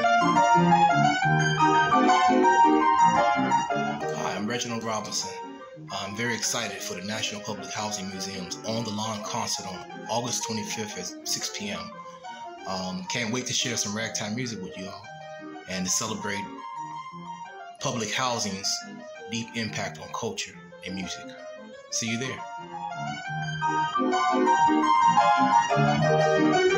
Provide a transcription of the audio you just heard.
Hi, I'm Reginald Robinson. I'm very excited for the National Public Housing Museum's On the Lawn concert on August 25th at 6 p.m. Can't wait to share some ragtime music with you all and to celebrate public housing's deep impact on culture and music. See you there.